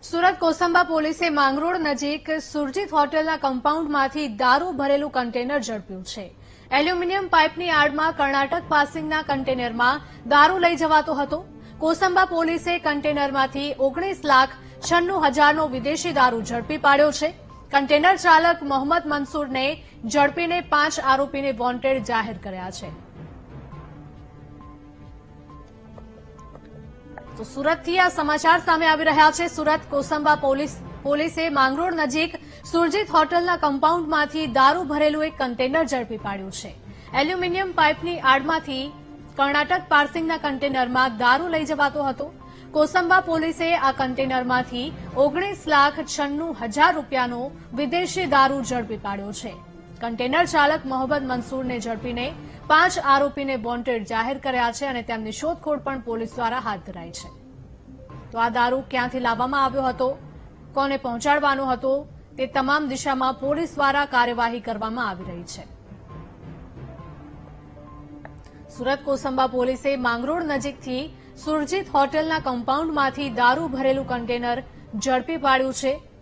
સુરત કોસંબા પોલીસે માંગરોળ નજીક સુરજીત હોટેલના કમ્પાઉન્ડમાંથી દારૂ ભરેલું કન્ટેનર ઝડપ્યું છે। એલ્યુમિનિયમ પાઇપની આડમાં કર્ણાટક પાસિંગના કન્ટેનરમાં દારૂ લઈ જવાતો હતો। કોસંબા પોલીસે કન્ટેનરમાંથી 19,96,000નો વિદેશી દારૂ ઝડપી પાડ્યો છે। કન્ટેનર ચાલક મોહમ્મદ મંસૂરને ઝડપીને 5 આરોપીને વોન્ટેડ જાહેર કર્યા છે। તો સુરતથી આ સમાચાર સામે આવી રહ્યા છે। સુરત કોસંબા પોલીસે માંગરોળ નજીક સુરજીત હોટલના કમ્પાઉન્ડમાંથી દારૂ ભરેલું એક કન્ટેનર ઝડપી પાડ્યું છે। એલ્યુમિનિયમ પાઇપની આડમાંથી કર્ણાટક પાર્સિંગના કન્ટેનરમાં દારૂ લઈ જવાતો હતો। કોસંબા પોલીસે આ કન્ટેનરમાંથી 19,96,000 રૂપિયાનો વિદેશી દારૂ ઝડપી પાડ્યો છે। કન્ટેનર ચાલક મોહમ્મદ મંસૂરને ઝડપીને 5 આરોપીને વોન્ટેડ જાહેર કર્યા છે અને તેમની શોધખોળ પણ પોલીસ દ્વારા હાથ ધરાઈ છે। તો આ દારૂ ક્યાંથી લાવવામાં આવ્યો હતો, કોને પહોંચાડવાનો હતો, તે તમામ દિશામાં પોલીસ દ્વારા કાર્યવાહી કરવામાં આવી રહી છે। સુરત કોસંબા પોલીસે માંગરોળ નજીકથી સુરજીત હોટેલના કમ્પાઉન્ડમાંથી દારૂ ભરેલું કન્ટેનર ઝડપી પાડ્યું છે।